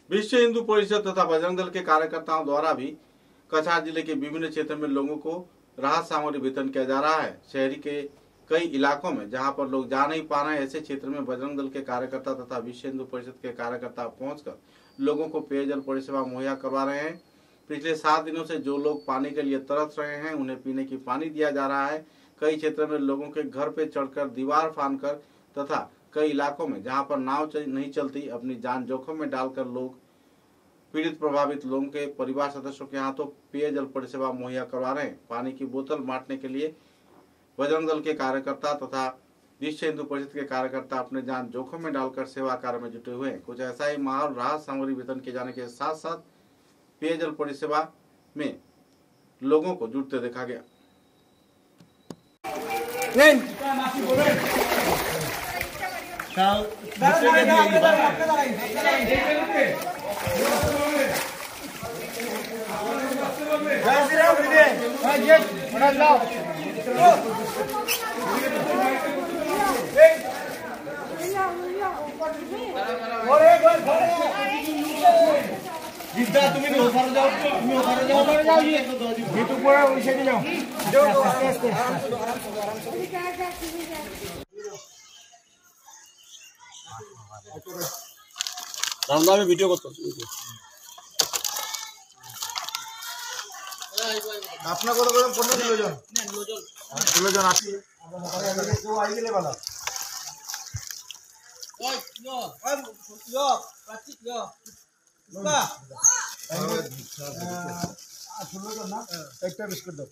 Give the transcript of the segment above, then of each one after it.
विश्व हिंदू परिषद तथा बजरंग दल के कार्यकर्ताओं द्वारा भी कछार जिले के विभिन्न क्षेत्रों में लोगों को राहत सामग्री वितरण किया जा रहा है। शहरी के कई इलाकों में जहां पर लोग जा नहीं पा रहे हैं, ऐसे क्षेत्र में बजरंग दल के कार्यकर्ता तथा विश्व हिंदू परिषद के कार्यकर्ता पहुंचकर लोगों को पेयजल परिसेवा मुहैया करवा रहे हैं। पिछले 7 दिनों से जो लोग पानी के लिए तरस रहे हैं, उन्हें पीने की पानी दिया जा रहा है। कई क्षेत्रों में लोगों के घर पे चढ़कर दीवार फांदकर तथा कई इलाकों में जहां पर नाव नहीं चलती, अपनी जान जोखिम में डालकर लोग पीड़ित प्रभावित लोगों के परिवार सदस्यों के हाथों पेयजल परिसेवा मुहैया करवा रहे हैं। पानी की बोतल बांटने के लिए बजरंग दल के कार्यकर्ता तथा विश्व हिंदू परिषद के कार्यकर्ता अपने जान जोखिम में डालकर सेवा कार्य में जुटे हुए हैं। कुछ ऐसा ही माहौल राहत सामग्री वितरण किए जाने के साथ साथ पेयजल परिसेवा में लोगों को जुटते देखा गया। तुम्हें ओफर जाओ ये तो पूरा वैसे भी जाओ रामदा में वीडियो করতে अपना को तो 15 किलो जन আসি আমরা তো আই গেলে ভালো ওই প্লাস্টিক লুকা শুনো তো না একটা বিস্কুট দাও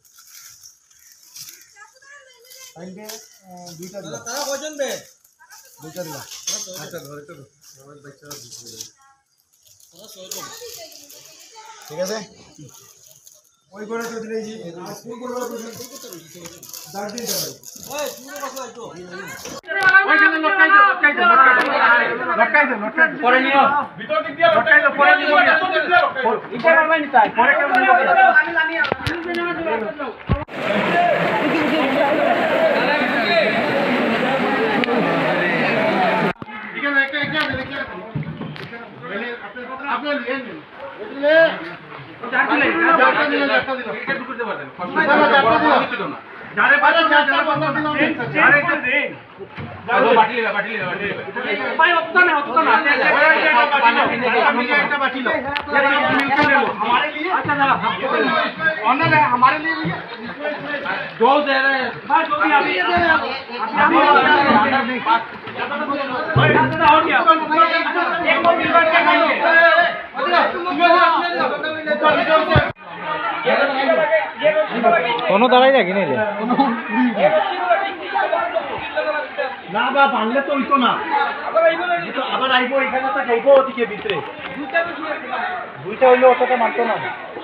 আইনকে দুইটা দাও তারা কয়জন বে দুইটা দাও আচ্ছা ধরে তো আমার বাচ্চারা দিতে তারা সহজন ঠিক আছে ওই করে তো দিলেই জি স্কুল করব তো দাঁড় দিন যাবে ওই পুরো কথা একটু ওইখানে লটকাই দাও পরে নিও ভিতর দিক দিয়ে লটকাই দাও পরে নিও এটা মারবাই নি তাই পরে কেমন আমি এখানে একটা দেখে আপনি নিয়ে নিন বুঝলে চারটা দিলে এটা ঢুকতে পারবেন চারটা দিল না যারে পারে চারটা বন্ধ দিল যারে এটা দেন যাও বাটি লে ভাই অতটা না আপনি একটা বাটি লো हमारे लिए अच्छा जरा ऑनर है हमारे लिए भी जो दे रहे हैं भाई जो भी अभी ऑर्डर नहीं भाई ज्यादा हो गया एक को मिल कर खाएंगे কোনো দাঁড়াই রাখি নিলে না বা বানলে তো হইতো না আবার আইবো এখানে তো যাইবো ওদিকে ভিতরে দুইটা হইলে অতটা মানতো না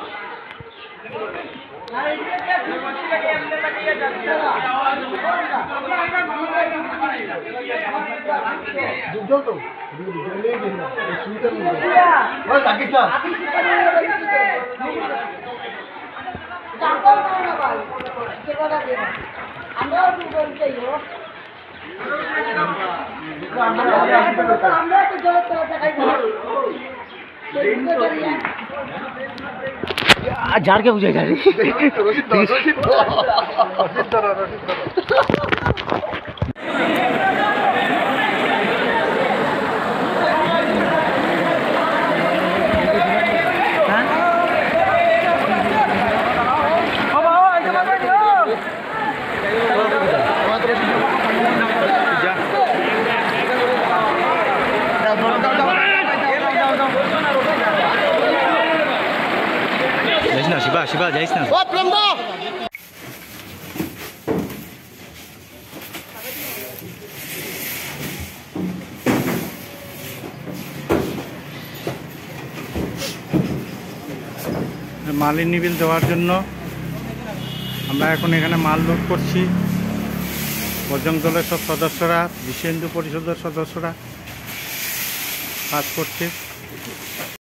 জল তো झाड़ के बुझे जा रही शिवा जाइस ना ओ प्रेम दा মালিনী বিল দেওয়ার জন্য আমরা এখন এখানে মাল লোড করছি। বজরং দলের সব সদস্যরা, বিশ্ব হিন্দু পরিষদের সদস্যরা কাজ করছে।